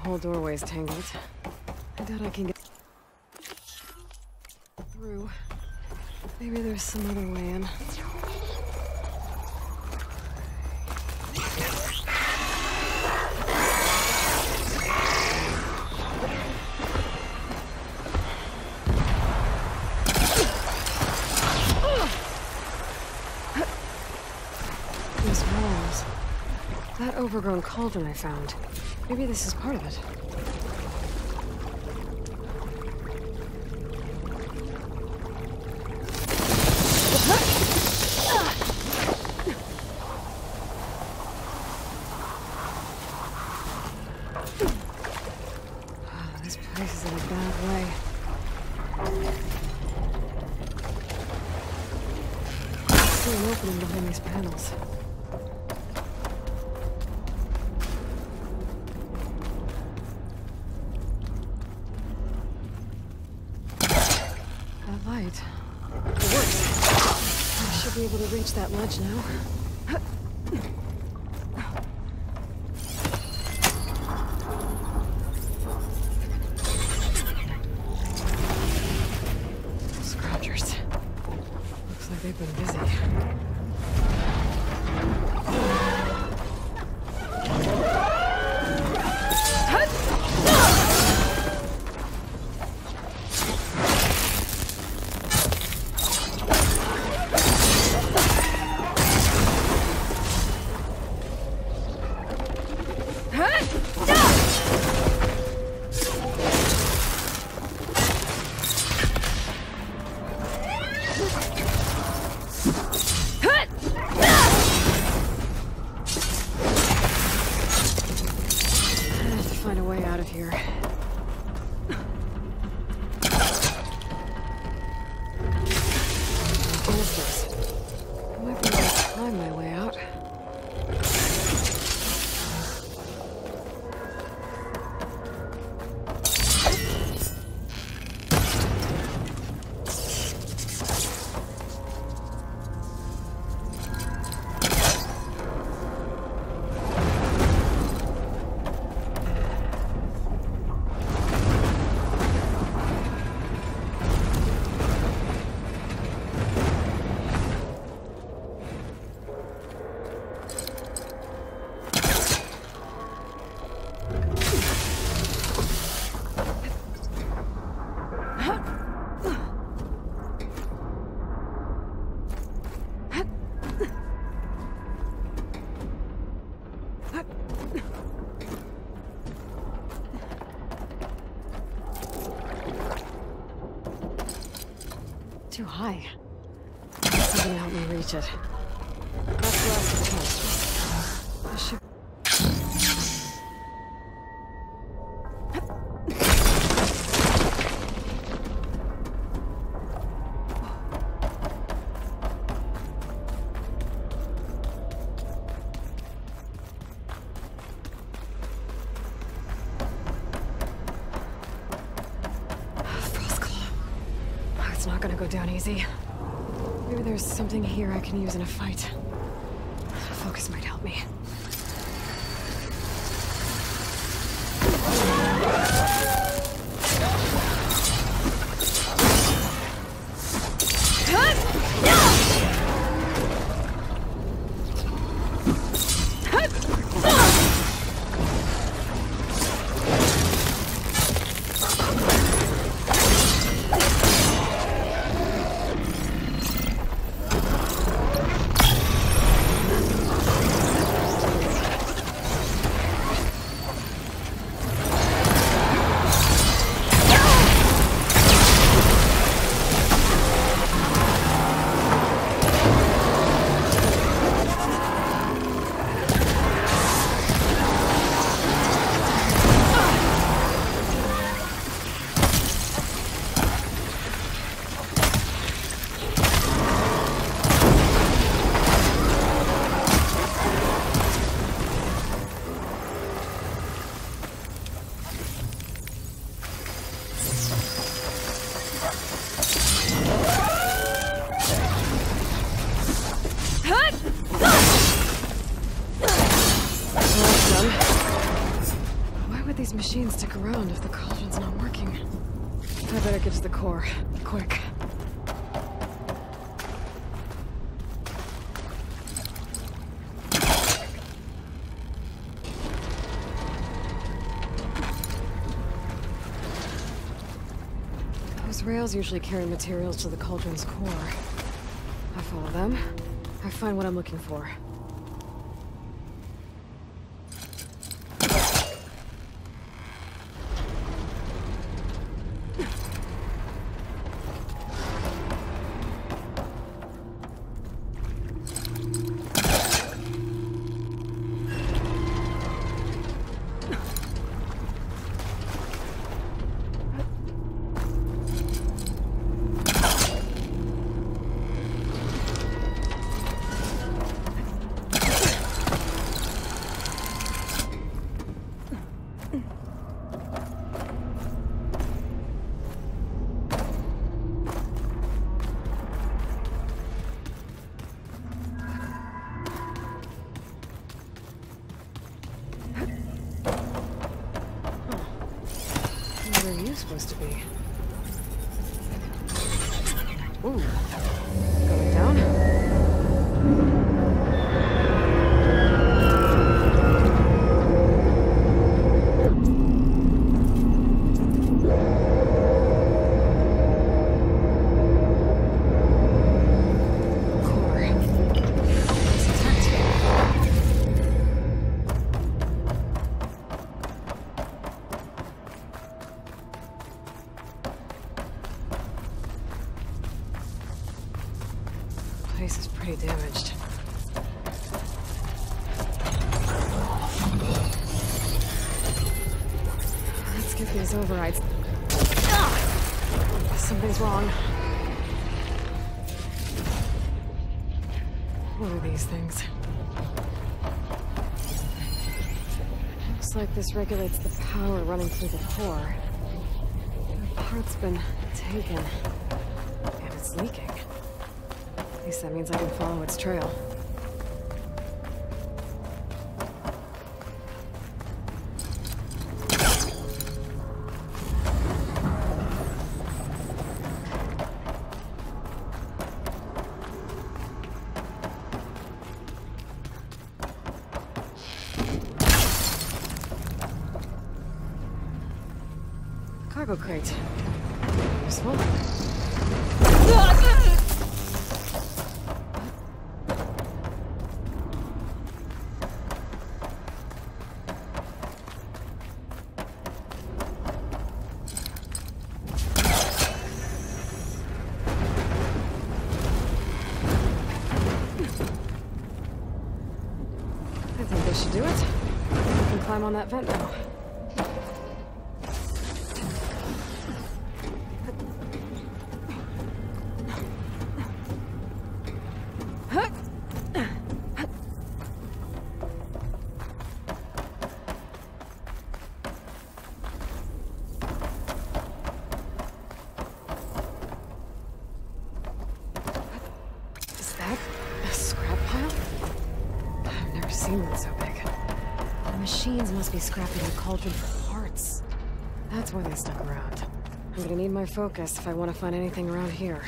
whole doorway's tangled. I doubt I can get through. Maybe there's some other way in. These walls. That overgrown cauldron I found. Maybe this is part of it. This place is in a bad way. I see an opening behind these panels. That light. It works. I should be able to reach that ledge now. Scroungers. Looks like they've been busy. Find a way out of here. Canisters. I might be able to climb my way out. Too high. Something to help me reach it. That's the last of the canisters. I should... It's not gonna go down easy. Maybe there's something here I can use in a fight. Focus might help me. machines stick around if the cauldron's not working? I better get to the core. Quick. Those rails usually carry materials to the cauldron's core. I follow them. I find what I'm looking for. Where are you supposed to be? Ooh. Going down? Place is pretty damaged. Let's get these overrides. Something's wrong. What are these things? Looks like this regulates the power running through the core. The part's been taken, and it's leaking. At least that means I can follow its trail. Cargo crate. Useful. I think this should do it. I can climb on that vent now. Is that a scrap pile? I've never seen one so big. The machines must be scrapping the cauldron for parts. That's why they stuck around. I'm gonna need my focus if I want to find anything around here.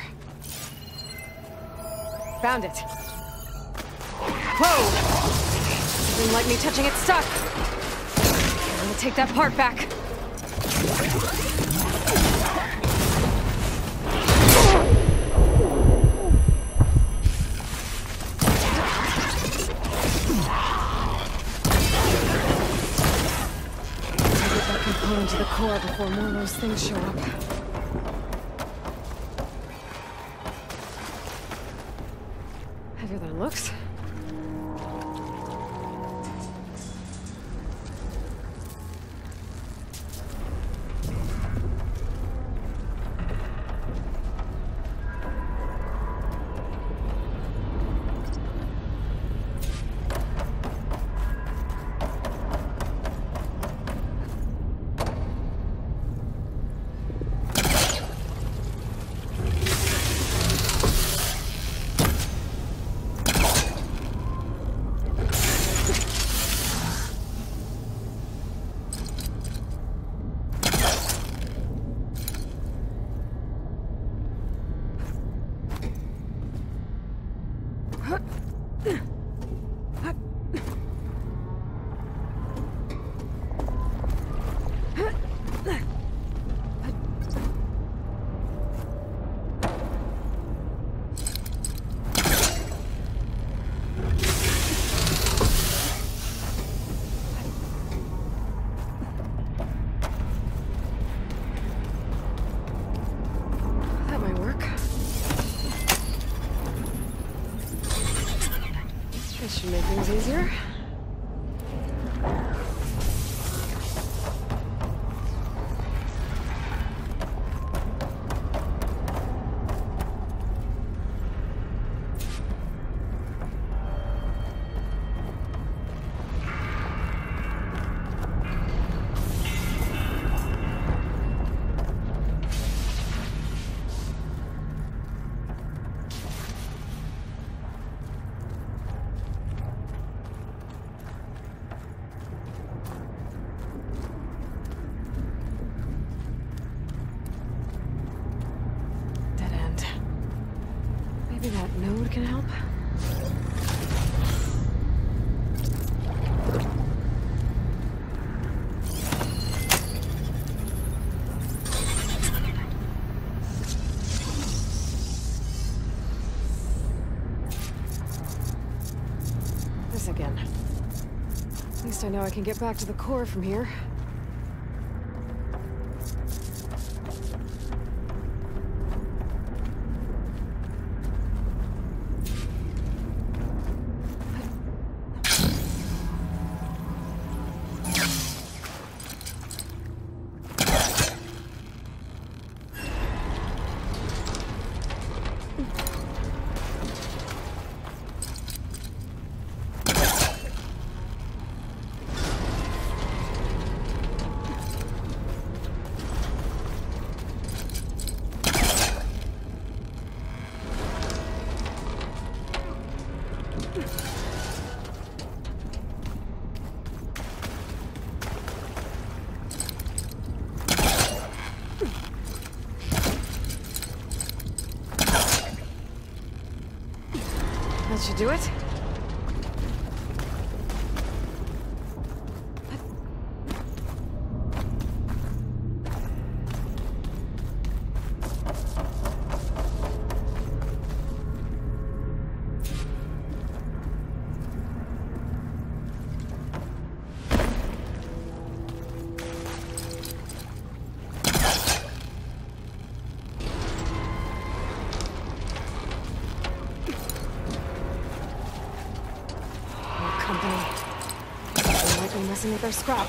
Found it! Whoa! Didn't like me touching it stuck! I'm gonna take that part back. Into the core before more of those things show up. Heavier than it looks. Should make things easier. Maybe that node can help? This again. At least I know I can get back to the core from here. That should do it. Messing with their scrap.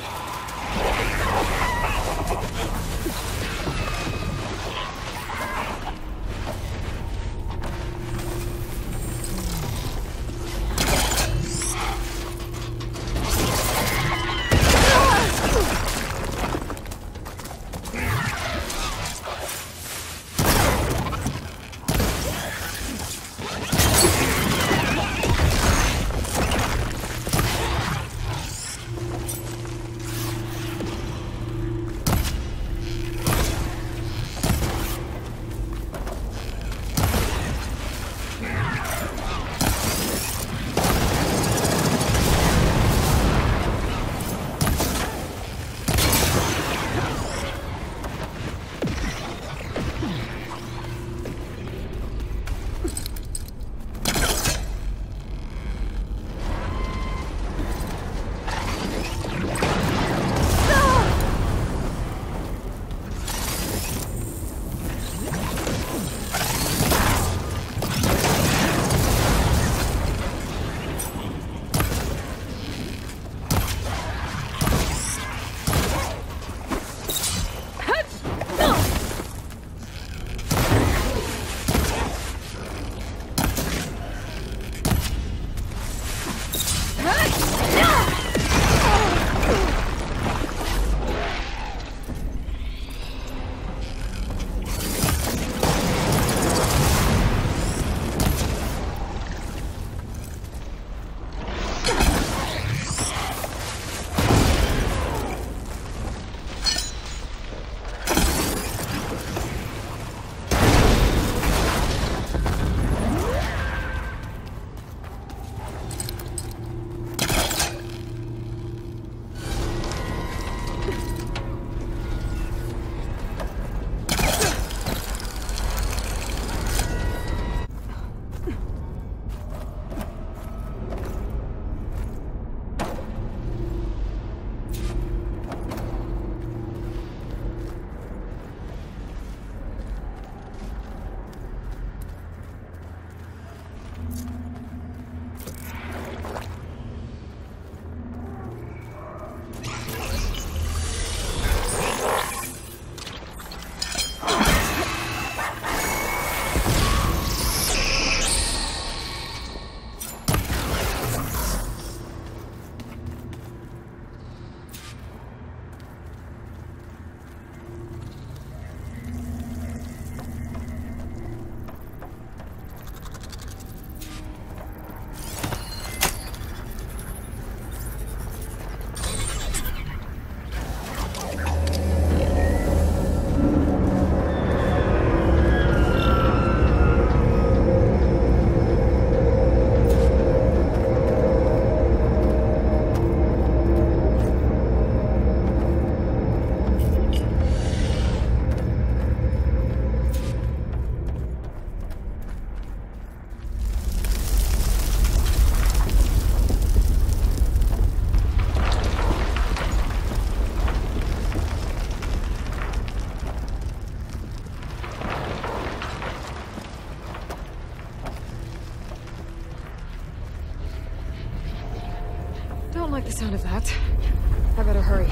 like the sound of that. I better hurry.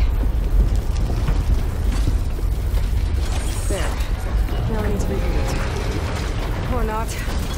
There. Now I need to repeat it. Or not.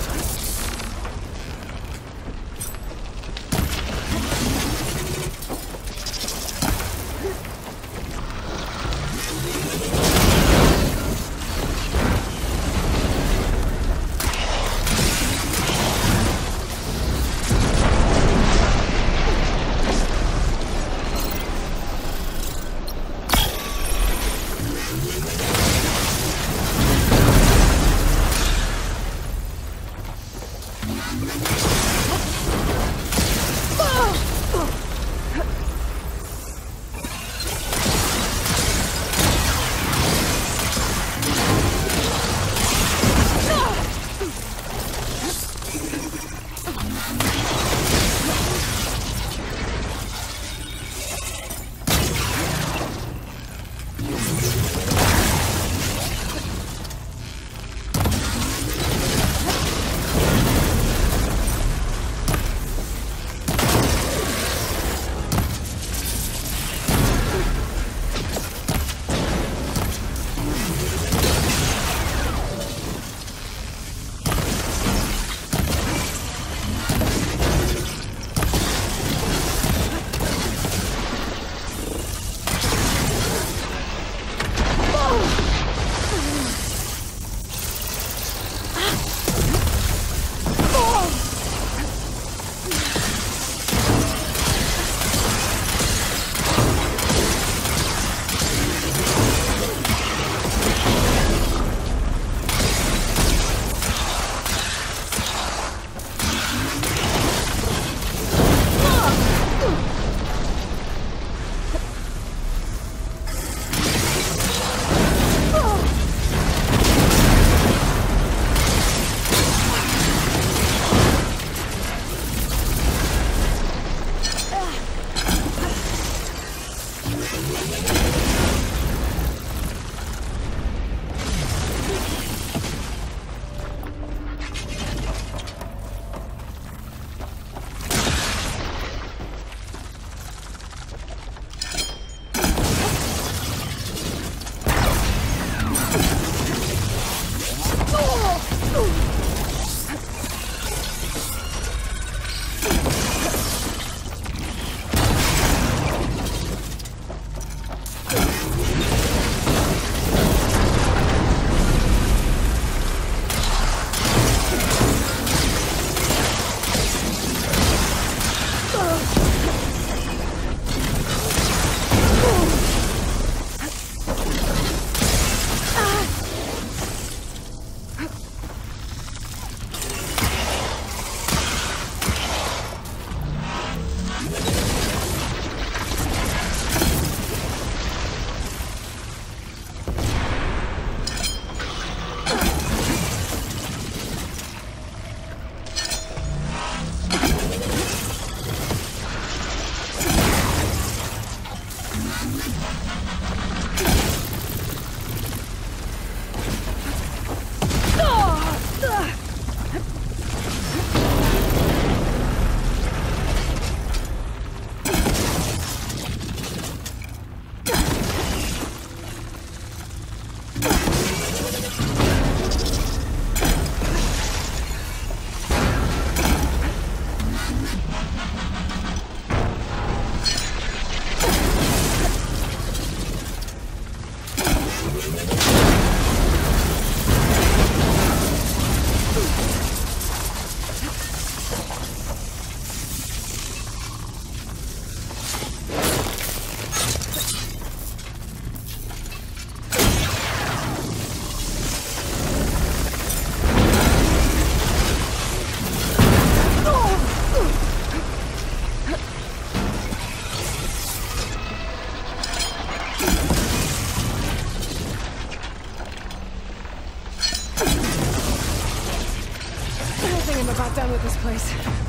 About done with this place.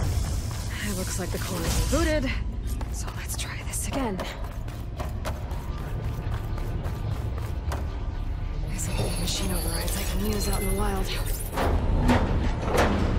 It looks like the core is booted, so let's try this again. There's a machine overrides I can use out in the wild.